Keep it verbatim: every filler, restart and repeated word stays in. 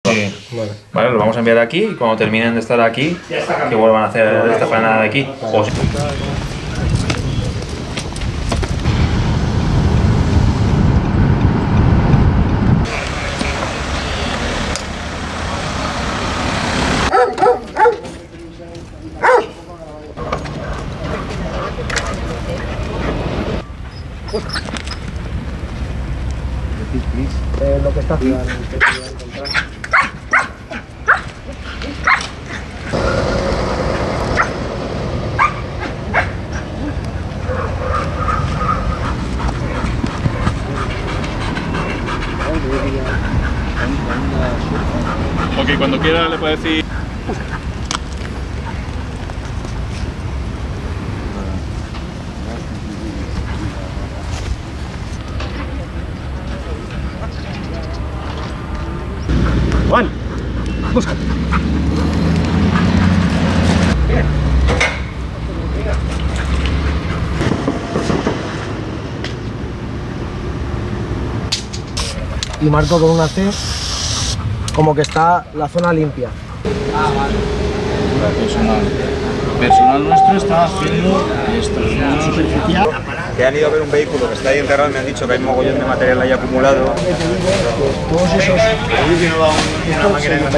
Sí. Vale. Vale, los vamos a enviar aquí y cuando terminen de estar aquí, que vuelvan a hacer esta faena de aquí. O si- Eh, lo que está haciendo. Ok, cuando quiera le puede decir... Juan, busca. Y marco con una C como que está la zona limpia. Personal. Personal nuestro está haciendo esto. Superficial. Que han ido a ver un vehículo que está ahí enterrado, me han dicho que hay mogollón de material ahí acumulado. Todos esos...